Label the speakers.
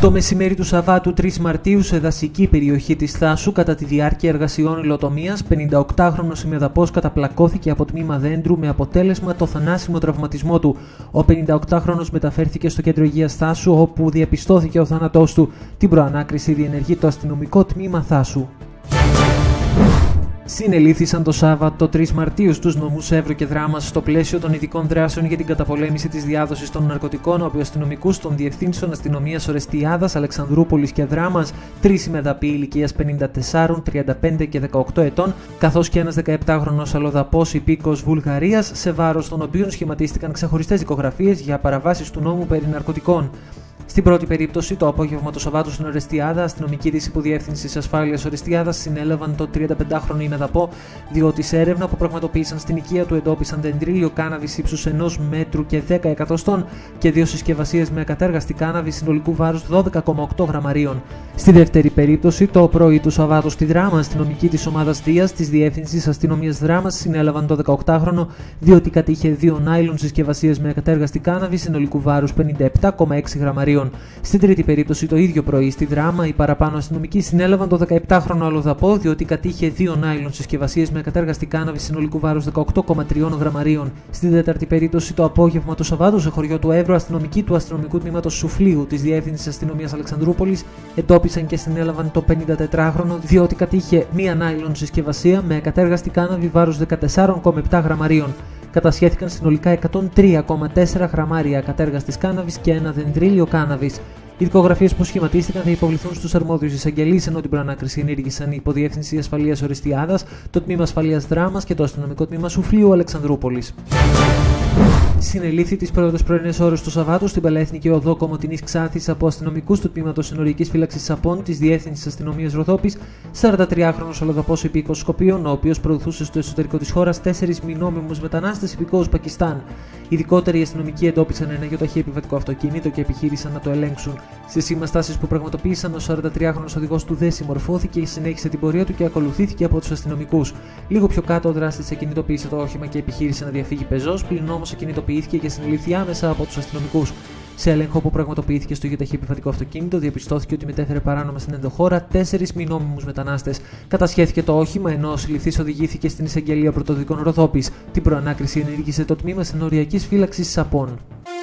Speaker 1: Το μεσημέρι του Σαββάτου 3 Μαρτίου, σε δασική περιοχή της Θάσου, κατά τη διάρκεια εργασιών υλοτομίας, 58χρονος ημεδαπός καταπλακώθηκε από τμήμα δέντρου με αποτέλεσμα το θανάσιμο τραυματισμό του. Ο 58χρονος μεταφέρθηκε στο κέντρο υγείας Θάσου, όπου διαπιστώθηκε ο θάνατός του. Την προανάκριση διενεργεί το αστυνομικό τμήμα Θάσου. Συνελήφθησαν το Σάββατο 3 Μαρτίου στους νομούς Εύρο και Δράμας στο πλαίσιο των ειδικών δράσεων για την καταπολέμηση της διάδοσης των ναρκωτικών από αστυνομικούς των Διευθύνσεων Αστυνομίας Ορεστιάδας, Αλεξανδρούπολης και Δράμας, 3 ημεδαποί ηλικίας 54, 35 και 18 ετών, καθώς και ένας 17χρονος αλλοδαπός υπήκος Βουλγαρίας, σε βάρος των οποίων σχηματίστηκαν ξεχωριστές δικογραφίες για παραβάσεις του νόμου περί ναρκωτικών. Στην πρώτη περίπτωση, το απόγευμα του Σαββάτου στην Ορεστιάδα, αστυνομικοί της Υποδιεύθυνσης Ασφάλειας Ορεστιάδας συνέλαβαν το 35χρονο ημεδαπό, διότι σε έρευνα που πραγματοποίησαν στην οικία του εντόπισαν δεντρίλιο κάναβης ύψους 1 μέτρου και 10 εκατοστών και 2 συσκευασίες με ακατέργαστη κάναβη συνολικού βάρους 12,8 γραμμαρίων. Στη δεύτερη περίπτωση, το πρωί του Σαββάτου στη Δράμα, αστυνομικοί της ομάδας Δίας της Διεύθυνσης Αστυνομίας Δράμας συνέλαβαν το 18χρονο, διότι κατήχε 2 νάιλον συσκευασίες με ακατέργαστη κάναβη συνολικού βάρους 57,6 γραμμαρίων. Στην τρίτη περίπτωση, το ίδιο πρωί στη Δράμα, οι παραπάνω αστυνομικοί συνέλαβαν το 17χρονο αλλοδαπό, διότι κατήχε 2 νάιλον συσκευασίες με ακατέργαστη κάναβη συνολικού βάρους 18,3 γραμμαρίων. Στην τέταρτη περίπτωση, το απόγευμα του Σαββάτου, σε χωριό του Εύρου, αστυνομικοί του αστυνομικού τμήματος Σουφλίου της Διεύθυνσης Αστυνομίας Αλεξανδρούπολης εντόπισαν και συνέλαβαν το 54χρονο, διότι κατήχε 1 νάιλον συσκευασία με ακατέργαστη κάναβη βάρους 14,7 γραμμαρίων. Κατασχέθηκαν συνολικά 103,4 γραμμάρια ακατέργαστης κάναβης και ένα δεντρίλιο κάναβης. Οι δικογραφίες που σχηματίστηκαν θα υποβληθούν στους αρμόδιους εισαγγελείς, ενώ την προανάκριση ενήργησαν η Υποδιεύθυνση Ασφαλείας Ορεστιάδας, το Τμήμα Ασφαλείας Δράμας και το Αστυνομικό Τμήμα Σουφλίου Αλεξανδρούπολης. Συνελήφθη τις πρώτες πρωινές ώρες του Σαββάτου στην Παλαιεθνική Οδό Κομοτηνής Ξάθης από αστυνομικούς του Τμήματος Συνοριακής Φύλαξης Σαπών της Διεύθυνσης Αστυνομίας Ροδόπης, 43χρονος αλλοδαπός υπήκος Σκοπίων, ο οποίος προωθούσε στο εσωτερικό της χώρας 4 μη νόμιμους μετανάστες υπηκόους Πακιστάν. Ειδικότεροι αστυνομικοί εντόπισαν ένα γεωταχή επιβατικό αυτοκίνητο και επιχείρησαν να το ελέγξουν. Στις συμμαστάσεις που πραγματοποίησαν, ο 43χρονος οδηγός του δεν συμμορφώθηκε και συνέχισε την πορεία του και ακολουθήθηκε από τους αστυνομικούς. Λίγο πιο κάτω, ο δράστης ακινητοποίησε το όχημα και επιχείρησε να διαφύγει πεζός, πλην όμως ακινητοποιήθηκε και συνελήφθη άμεσα από τους αστυνομικούς. Σε έλεγχο που πραγματοποιήθηκε στο γεωταχή επιβατικό αυτοκίνητο, διαπιστώθηκε ότι μετέφερε παράνομα στην ενδοχώρα 4 μη νόμιμους μετανάστες. Κατασχέθηκε το όχημα, ενώ ο συλληφθής οδηγήθηκε στην εισαγγελία πρωτοδικών Ροδόπης. Την προανάκριση ενήργησε το Τμήμα Συνοριακής Φύλαξης Σαπών.